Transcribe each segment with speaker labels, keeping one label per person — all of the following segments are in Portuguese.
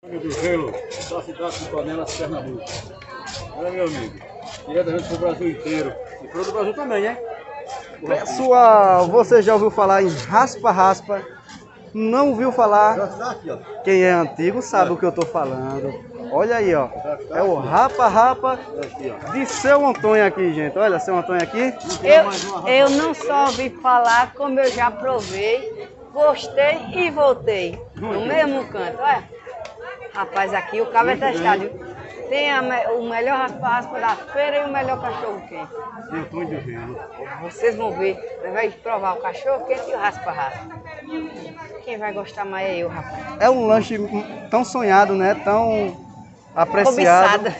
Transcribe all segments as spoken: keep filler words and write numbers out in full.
Speaker 1: Do Gelo, da cidade de Panelas, Pernambuco. Olha, meu amigo, diretamente para o Brasil inteiro. E para o Brasil também, hein?
Speaker 2: Pessoal, você já ouviu falar em raspa-raspa? Não ouviu falar? Quem é antigo sabe o que eu tô falando. Olha aí, ó. É o rapa-rapa de seu Antônio aqui, gente. Olha, seu Antônio aqui.
Speaker 3: Eu, eu não só ouvi falar, como eu já provei, gostei e voltei. No mesmo canto, olha. Rapaz, aqui o cabo é testado. Tem a, o melhor raspa-raspa da feira e o melhor cachorro-quente. Vocês vão ver. Vai provar o cachorro-quente e o raspa-raspa. Quem vai gostar mais é eu, rapaz.
Speaker 2: É um lanche tão sonhado, né? Tão apreciado.
Speaker 3: Cobiçada.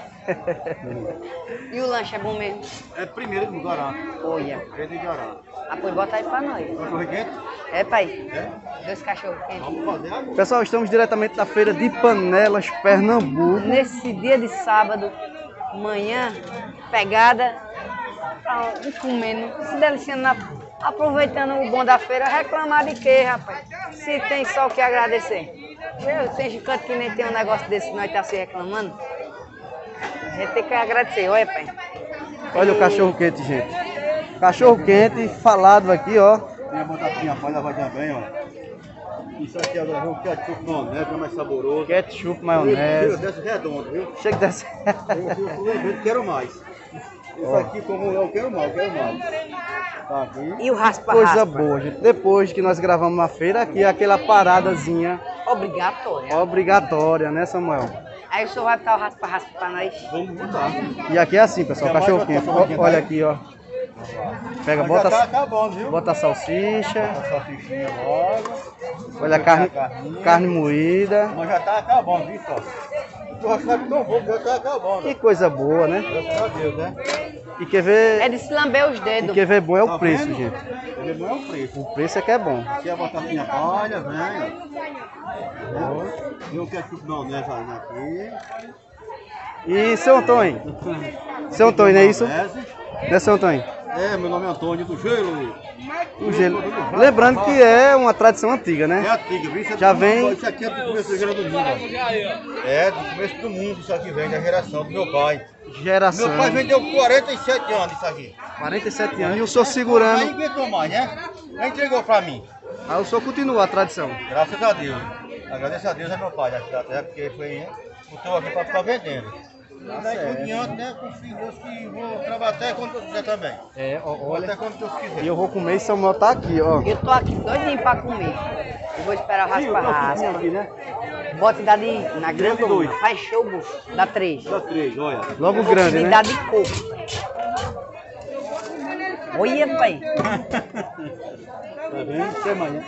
Speaker 3: E o lanche é bom mesmo?
Speaker 1: É primeiro do Guará.
Speaker 3: Olha.
Speaker 1: É de Guará.
Speaker 3: Ah, pois bota aí pra nós.
Speaker 1: Cachorro quente?
Speaker 3: É, pai. É? Dois cachorros quentes.
Speaker 1: Vamos fazer agora.
Speaker 2: Pessoal, estamos diretamente da feira de Panelas, Pernambuco.
Speaker 3: Nesse dia de sábado, manhã, pegada, um comendo, se deliciando, na, aproveitando o bom da feira. Reclamar de quê, rapaz? Se tem só o que agradecer. Eu, tem canto que nem tem um negócio desse, nós tá se reclamando. A gente tem que agradecer, olha, pai.
Speaker 2: Olha o cachorro quente, gente. Cachorro quente falado aqui, ó.
Speaker 1: Tem a batatinha palha, vai também, ó. Isso aqui agora é um ketchup maionese, é mais saboroso.
Speaker 2: Ketchup, maionese.
Speaker 1: Chega desse redondo, viu?
Speaker 2: Chega desse.
Speaker 1: Eu, eu, eu, eu quero mais. Isso
Speaker 2: Ó.
Speaker 1: aqui, como eu quero mais, eu quero mais. Tá aqui.
Speaker 3: E o raspa-raspa?
Speaker 2: Coisa boa, gente. Depois que nós gravamos na feira, aqui é aquela paradazinha
Speaker 3: Obrigatória.
Speaker 2: obrigatória, né, Samuel?
Speaker 3: Aí o senhor vai botar o raspa-raspa pra nós?
Speaker 1: Vamos botar.
Speaker 2: E aqui é assim, pessoal, cachorro quente. Ó, olha aqui, ó. Pega,
Speaker 1: Mas
Speaker 2: bota,
Speaker 1: já tá acabando, viu?
Speaker 2: bota a salsicha.
Speaker 1: A salsichinha logo.
Speaker 2: Olha a carne,
Speaker 1: carninha.
Speaker 2: carne moída.
Speaker 1: Mas já tá acabando, viu, só? O rascado tão bom, já tá acabando.
Speaker 2: Que coisa boa, né?
Speaker 1: Graças a Deus, né?
Speaker 2: E quer ver,
Speaker 3: É de se lamber os
Speaker 2: e
Speaker 3: dedos.
Speaker 2: quer ver bom é o
Speaker 1: Tá
Speaker 2: preço,
Speaker 1: vendo?
Speaker 2: gente.
Speaker 1: Ele não é o preço.
Speaker 2: O preço é que é bom.
Speaker 1: Aqui é a batatinha palha, vem. ó. Tem o ketchup maionese aí aqui.
Speaker 2: E seu Antônio? Seu Antônio, não é isso?
Speaker 1: Maionese.
Speaker 2: Né, seu Antônio?
Speaker 1: É, meu nome é Antônio do Gelo.
Speaker 2: O gelo. Lembrando que é uma tradição antiga,
Speaker 1: É
Speaker 2: né?
Speaker 1: antiga, viu? Isso é
Speaker 2: Já
Speaker 1: do
Speaker 2: vem-
Speaker 1: mundo, Isso aqui é do começo da geração do mundo. ó. É, do começo do mundo, isso aqui vem da geração do meu pai.
Speaker 2: Geração.
Speaker 1: Meu pai vendeu quarenta e sete anos isso aqui.
Speaker 2: quarenta e sete anos. E o senhor
Speaker 1: Aí
Speaker 2: segurando.
Speaker 1: inventou mais, né? Aí entregou pra mim.
Speaker 2: Aí o senhor continua a tradição.
Speaker 1: Graças a Deus. Agradeço a Deus a meu pai aqui da terra, porque foi, né? Botou aqui pra ficar vendendo. Daí por diante, né? Confio em Deus que vou trabalhar até quando Deus quiser também.
Speaker 2: É, ó,
Speaker 1: Até
Speaker 2: olha.
Speaker 1: quando Deus quiser.
Speaker 2: E eu vou comer e Samuel tá aqui, ó.
Speaker 3: Eu tô aqui doidinho pra comer. Eu vou esperar o raspa-raspa.
Speaker 1: aqui, né?
Speaker 3: Bota e dá de na grandona.
Speaker 1: dois.
Speaker 3: Faz show, bucho. Dá três.
Speaker 1: Dá três, olha.
Speaker 2: Logo
Speaker 3: Eu vou
Speaker 2: grande,
Speaker 3: pedir
Speaker 2: né?
Speaker 3: dá de coco. Olha, pai.
Speaker 1: Tá vendo? Até amanhã.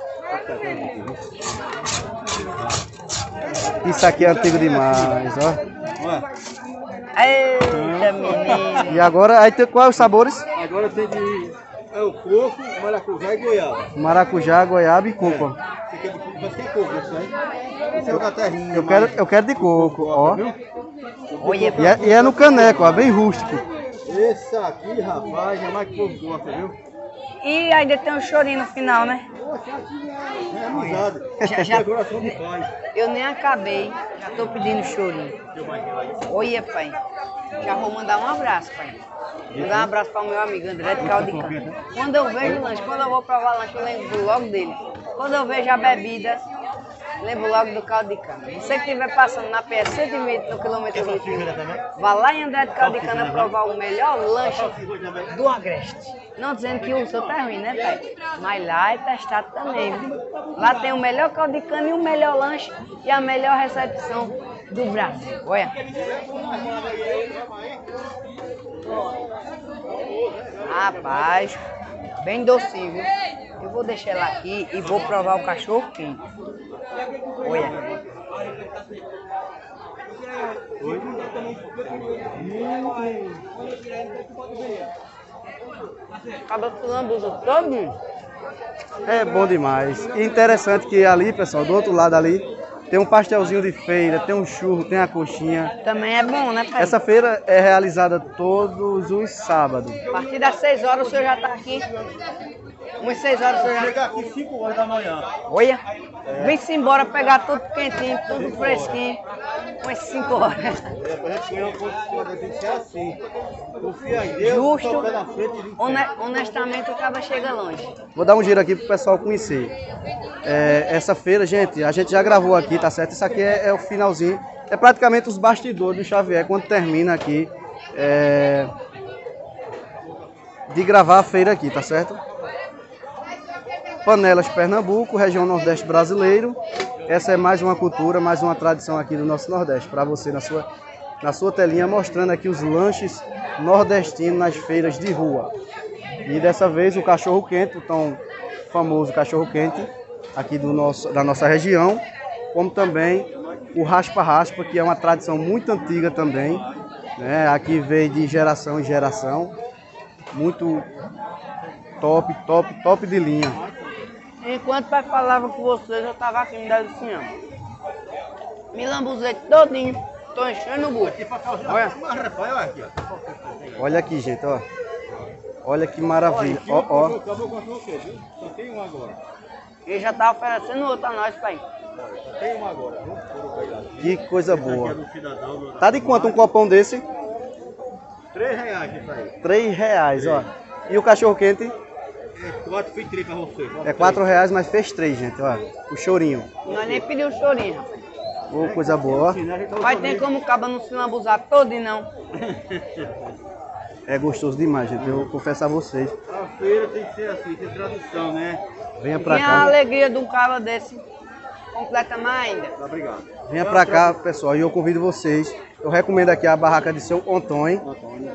Speaker 2: Isso aqui é antigo demais, ó.
Speaker 1: Olha.
Speaker 3: Eita, menino.
Speaker 2: E agora, aí tem quais os sabores?
Speaker 1: Agora tem de. É o coco, maracujá e goiaba.
Speaker 2: Maracujá, goiaba e coco. ó.
Speaker 1: Esse aqui é de coco, parece que é coco, isso aí. Esse é o da terrinha.
Speaker 2: Eu quero,
Speaker 1: mas-
Speaker 2: eu quero de coco, ó.
Speaker 1: Viu?
Speaker 3: Olha,
Speaker 2: E é, e é no caneco, ó, bem rústico.
Speaker 1: Esse aqui, rapaz, é mais que o povo gosta, viu?
Speaker 3: E ainda tem um chorinho no final, né?
Speaker 1: Poxa, aqui é amizade.
Speaker 3: Já- já-
Speaker 1: É coração de pai.
Speaker 3: Eu nem acabei. Já tô pedindo chorinho. Olha, pai. Já vou mandar um abraço, pai. Mandar um abraço para o meu amigo André de Caldicana. Quando eu vejo o lanche, quando eu vou provar o lanche, eu lembro logo dele. Quando eu vejo a bebida, lembro logo do Caldicana. Você que estiver passando na P S cento e vinte no quilômetro vinte e um, vá lá em André de Caldicana provar o melhor lanche do Agreste. Não dizendo que o seu tá ruim, né, pai? Mas lá é testado também, viu? Lá tem o melhor Caldicana e o melhor lanche e a melhor recepção do Brasil. Olha. Rapaz, bem docinho, viu? Eu vou deixar ela aqui e vou provar o cachorro quente. Olha. Acaba ficando todo.
Speaker 2: É bom demais. E interessante que ali, pessoal, do outro lado ali, tem um pastelzinho de feira, tem um churro, tem a coxinha.
Speaker 3: Também é bom, né, pai?
Speaker 2: Essa feira é realizada todos os sábados.
Speaker 3: A partir das seis horas o senhor já tá aqui. Umas seis horas você já...
Speaker 1: Chega aqui cinco horas da manhã.
Speaker 3: Olha, vem-se embora pegar tudo quentinho, tudo fresquinho. Umas cinco horas.
Speaker 1: É, pra gente ganhar um pouco de ser assim. Confia em Deus,
Speaker 3: Justo,
Speaker 1: só pé na frente e
Speaker 3: hone- honestamente o cara chega longe.
Speaker 2: Vou dar um giro aqui pro pessoal conhecer. É, essa feira, gente, a gente já gravou aqui, tá certo? Isso aqui é, é o finalzinho. É praticamente os bastidores do Xavier quando termina aqui é, de gravar a feira aqui, tá certo? Panelas Pernambuco, região Nordeste brasileiro. Essa é mais uma cultura, mais uma tradição aqui do nosso Nordeste. Para você na sua, na sua telinha, mostrando aqui os lanches nordestinos nas feiras de rua. E dessa vez o cachorro quente, o tão famoso cachorro quente aqui do nosso, da nossa região, como também o raspa-raspa, que é uma tradição muito antiga também, né? Aqui veio de geração em geração, muito top, top, top de linha.
Speaker 3: Enquanto o pai falava com vocês, eu tava aqui me dando assim, ó. Me lambuzei todinho, tô enchendo o bucho. Olha.
Speaker 1: Mas, rapaz, olha aqui, ó.
Speaker 2: Olha aqui, gente, ó. Olha que maravilha, ó, ó.
Speaker 1: Acabou com o quê, viu? Só tem um agora.
Speaker 3: Ele já tá oferecendo outro a nós, pai.
Speaker 1: Só tem um agora, viu?
Speaker 2: Que coisa
Speaker 1: Esse aqui é
Speaker 2: boa.
Speaker 1: do cidadão, do-
Speaker 2: Tá de quanto um copão desse?
Speaker 1: Três reais isso aí.
Speaker 2: Três reais, ó. E o cachorro quente?
Speaker 1: É quatro, fiz três pra você.
Speaker 2: É quatro reais, mas fez três, gente, ó. O chorinho.
Speaker 3: Nós nem pedimos chorinho, rapaz.
Speaker 2: Ô, coisa boa, ó.
Speaker 3: Vai ter como o cabo não se lambuzar todo e não.
Speaker 2: É gostoso demais, gente. Eu confesso a vocês.
Speaker 1: A feira tem que ser assim, tem tradição, né?
Speaker 2: Venha pra
Speaker 3: Tem a
Speaker 2: cá.
Speaker 3: alegria de um cara desse. Completa mais ainda.
Speaker 1: Tá, obrigado.
Speaker 2: Venha pra cá, pessoal. E eu convido vocês. Eu recomendo aqui a barraca de seu Antônio,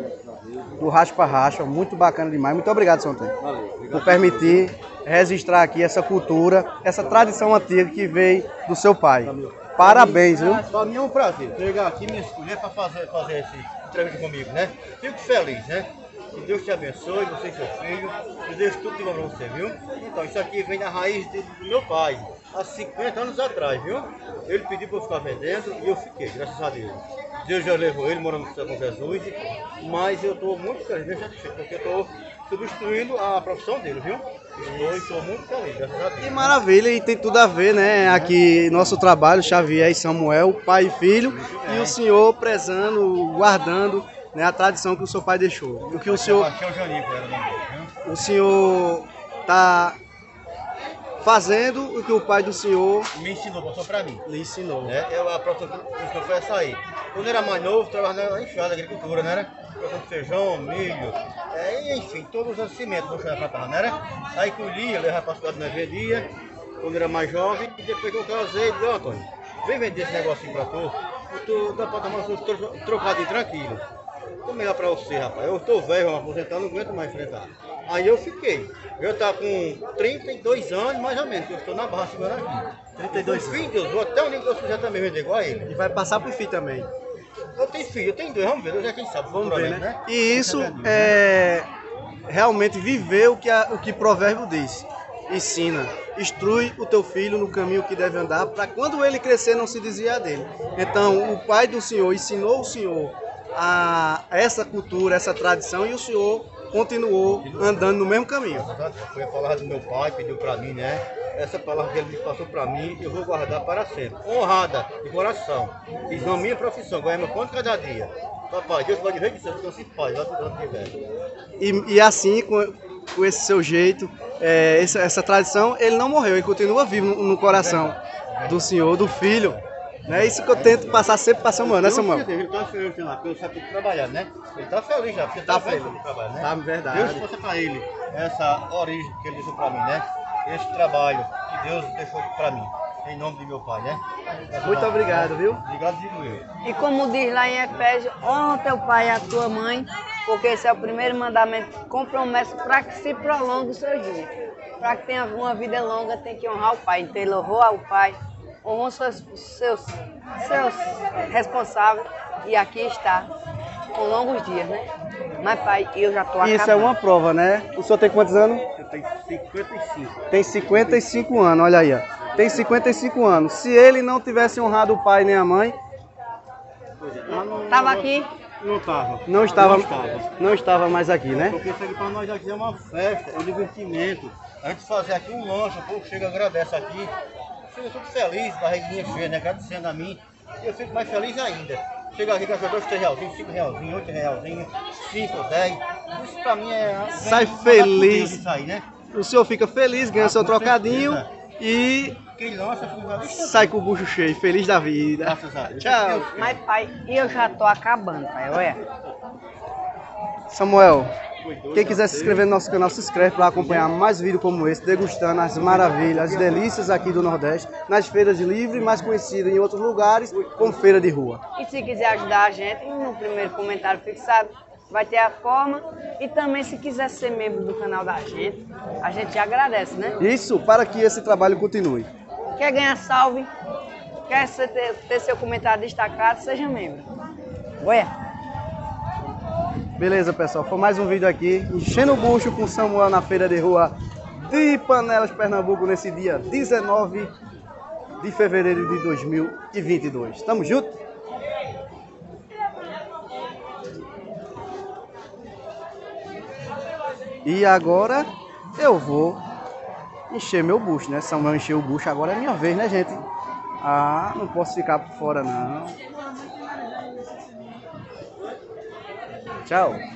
Speaker 2: do Raspa Raspa. Muito bacana demais. Muito obrigado, seu Antônio,
Speaker 1: Valeu, obrigado.
Speaker 2: por permitir registrar aqui essa cultura, essa tradição antiga que veio do seu pai. Parabéns, viu?
Speaker 1: Pra mim é um prazer chegar aqui e me escolher para fazer, fazer esse entrevista comigo, né? Fico feliz, né? Que Deus te abençoe, você e seu filho. Que Deus tudo de bom pra você, viu? Então, isso aqui vem da raiz de- do meu pai, há cinquenta anos atrás, viu? Ele pediu para eu ficar vendendo e eu fiquei, graças a Deus. Deus já levou ele, morando no céu com Jesus, mas eu estou muito feliz, bem satisfeito, porque eu estou substituindo a profissão dele, viu? Estou e estou muito feliz, graças a
Speaker 2: Que
Speaker 1: Deus.
Speaker 2: maravilha, e tem tudo a ver, né? Aqui, nosso trabalho, Xavier e Samuel, pai e filho, e o senhor prezando, guardando, né, a tradição que o seu pai deixou. O que o senhor,
Speaker 1: Sebastião Janico era o nome dele, viu?
Speaker 2: o senhor tá fazendo o que o pai do senhor
Speaker 1: Me ensinou, passou para mim.
Speaker 2: lhe ensinou.
Speaker 1: Né? Eu, a profissão que eu foi essa aí. Quando eu era mais novo, trabalhava na enxada, agricultura, né? Produção de feijão, milho, é, e, enfim, todos os cimentos do chão pra cá, né? Aí colhia, levava para a cidade, nós vendia, quando eu era mais jovem, e depois que eu casei, disse, ó, Antônio, vem vender esse negocinho pra tu, tu dá pra tomar um tro- trocadinho tranquilo. Tô melhor pra você, rapaz. Eu tô velho, vou aposentar, não aguento mais enfrentar. Aí eu fiquei. Eu tava com trinta e dois anos, mais ou menos, que eu estou na barra segurando aqui. trinta e dois filhos, Deus, vou até o nível que eu quiser também vender igual a ele.
Speaker 2: E vai passar pro filho também.
Speaker 1: Eu tenho filho, eu tenho dois, vamos ver, Deus é quem sabe.
Speaker 2: Vamos ver,
Speaker 1: futuramente,
Speaker 2: né? E isso é realmente viver o que, a, o que provérbio diz. Ensina, instrui o teu filho no caminho que deve andar, para quando ele crescer não se desviar dele. Então, o pai do senhor ensinou o senhor a essa cultura, essa tradição, e o senhor continuou andando no mesmo caminho.
Speaker 1: Foi a palavra do meu pai, pediu pra mim, né? Essa palavra que ele me passou pra mim, eu vou guardar para sempre. Honrada, de coração. Fiz na minha profissão, ganhei meu pão de cada dia. Papai, Deus vai de vez de céu, que eu se faz, lá do que tiver.
Speaker 2: E, e assim, com, com esse seu jeito, é, essa, essa tradição, ele não morreu, ele continua vivo no, no coração do senhor, do filho. É isso que eu tento passar sempre para Samuel, né, Samuel?
Speaker 1: Ele tá feliz, sei lá, porque eu sabe trabalhar, né? Ele tá feliz já, porque
Speaker 2: Tá
Speaker 1: tá
Speaker 2: feliz.
Speaker 1: feliz de trabalhar, né?
Speaker 2: Tá, verdade.
Speaker 1: Deus fosse pra ele essa origem que ele deixou pra mim, né? Esse trabalho que Deus deixou pra mim, em nome de meu pai, né?
Speaker 2: Muito obrigado, viu?
Speaker 1: Obrigado, digo eu.
Speaker 3: E como diz lá em Efésios, honra teu pai e a tua mãe, porque esse é o primeiro mandamento com promessa para que se prolongue os seus dias. Para que tenha uma vida longa, tem que honrar o pai. Então ele honrou ao pai, honrou seus, seus, seus responsáveis, e aqui está, com longos dias, né? Mas pai, eu já estou acabando.
Speaker 2: Isso é uma prova, né? O senhor tem quantos anos?
Speaker 1: Eu tenho cinquenta e cinco.
Speaker 2: Tem cinquenta e cinco anos, olha aí, ó. Tem cinquenta e cinco anos. Se ele não tivesse honrado o pai nem a mãe,
Speaker 3: Tava aqui,
Speaker 1: Não estava.
Speaker 2: Não estava,
Speaker 1: Não estava.
Speaker 2: não estava mais aqui, né?
Speaker 1: Porque isso aqui para nós aqui é uma festa, é um divertimento. A gente fazer aqui um lanche, o povo chega e agradece aqui. Chega tudo feliz, barriguinha cheia, né? Agradecendo a mim. E eu fico mais feliz ainda. Chega aqui, gasta dois, três realzinhos, cinco realzinhos, oito realzinhos, cinco, dez. Isso pra mim é...
Speaker 2: Sai feliz.
Speaker 1: Isso aí, né?
Speaker 2: O senhor fica feliz, ganha
Speaker 1: Ah,
Speaker 2: seu
Speaker 1: com
Speaker 2: trocadinho
Speaker 1: certeza.
Speaker 2: e
Speaker 1: Quem lança, fica feliz.
Speaker 2: sai com o bucho cheio, feliz da vida.
Speaker 1: Graças a Deus.
Speaker 2: Tchau.
Speaker 3: Mas, pai, eu já tô acabando, pai, olha.
Speaker 2: Samuel, quem quiser se inscrever no nosso canal, se inscreve para acompanhar mais vídeos como esse, degustando as maravilhas, as delícias aqui do Nordeste, nas feiras de livre, mais conhecidas em outros lugares, como feira de rua.
Speaker 3: E se quiser ajudar a gente, no primeiro comentário fixado vai ter a forma. E também se quiser ser membro do canal da gente, a gente já agradece, né?
Speaker 2: Isso para que esse trabalho continue.
Speaker 3: Quer ganhar salve? Quer ser- ter, ter seu comentário destacado? Seja membro. Olha.
Speaker 2: Beleza, pessoal, foi mais um vídeo aqui, enchendo o bucho com o Samuel na feira de rua de Panelas, Pernambuco, nesse dia dezenove de fevereiro de dois mil e vinte e dois. Tamo junto? E agora eu vou encher meu bucho, né? Samuel encheu o bucho, agora é minha vez, né, gente? Ah, não posso ficar por fora, não. Tchau.